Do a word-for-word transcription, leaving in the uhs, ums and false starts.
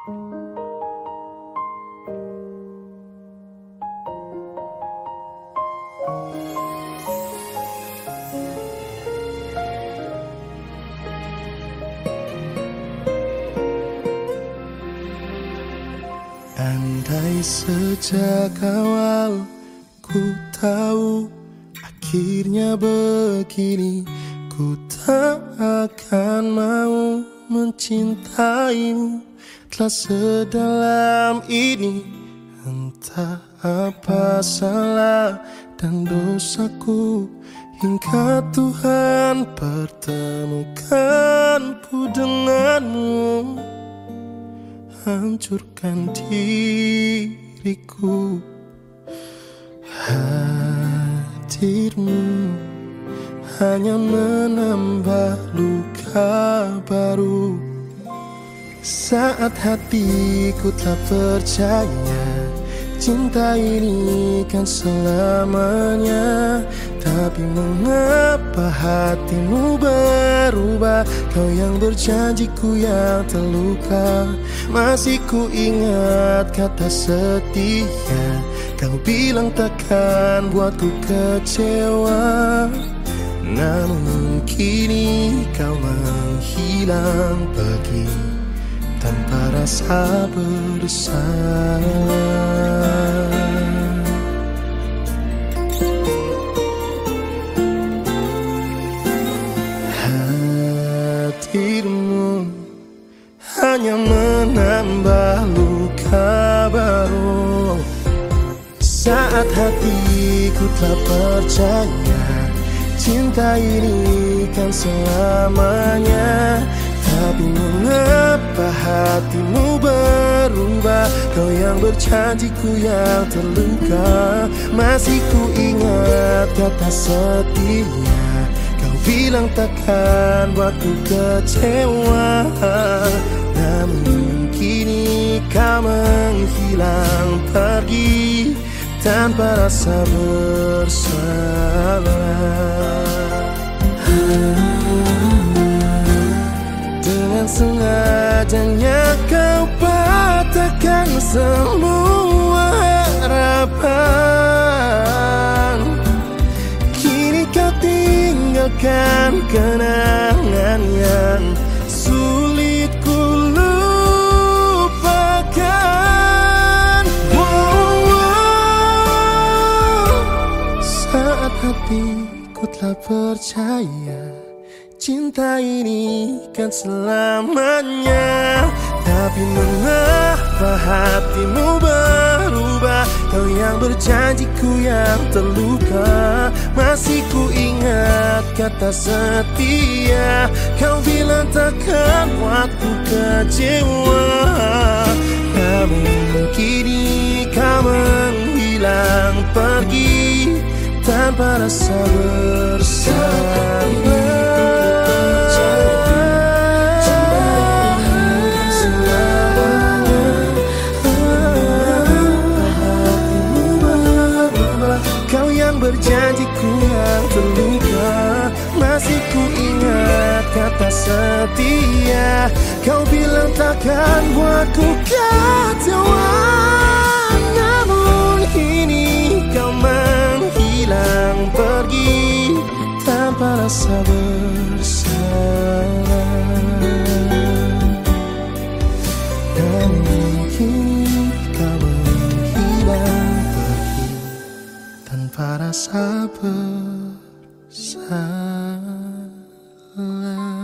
Andai sejak awal ku tahu akhirnya begini, ku tak akan mau mencintaimu telah sedalam ini. Entah apa salah dan dosaku, hingga Tuhan pertemukanku denganmu. Hancurkan diriku, hadirmu hanya menambah luka baru. Saat hatiku telah percaya cinta ini kan selamanya, tapi mengapa hatimu berubah? Kau yang berjanjiku yang terluka. Masih ku ingat kata setia, kau bilang takkan buatku kecewa. Namun kini kau menghilang pergi tanpa rasa bersalah. Hadirmu hanya menambah luka baru. Saat hatiku telah percaya cinta ini kan selamanya, tapi mengapa hatimu berubah? Kau yang berjanjiku yang terluka. Masih ku ingat kata setia, kau bilang takkan buatku kecewa. Namun kini kau menghilang pergi tanpa rasa bersalah. Dengan sengajanya kau patahkan semua harapan. Kini kau tinggalkan kenangan yang sulit ku lupakan. Wow, wow. Saat hatiku telah percaya cinta ini kan selamanya, tapi mengapa hatimu berubah? Kau yang berjanjiku yang terluka. Masih ku ingat kata setia, kau bilang takkan buatku kecewa. Namun kini kau menghilang pergi tanpa rasa bersalah. Berjanjiku yang terluka. Masih ku ingat kata setia, kau bilang takkan buatku kecewa. Namun kini kau menghilang pergi tanpa rasa bersalah. Namun kini kau menghilang tanpa rasa bersalah.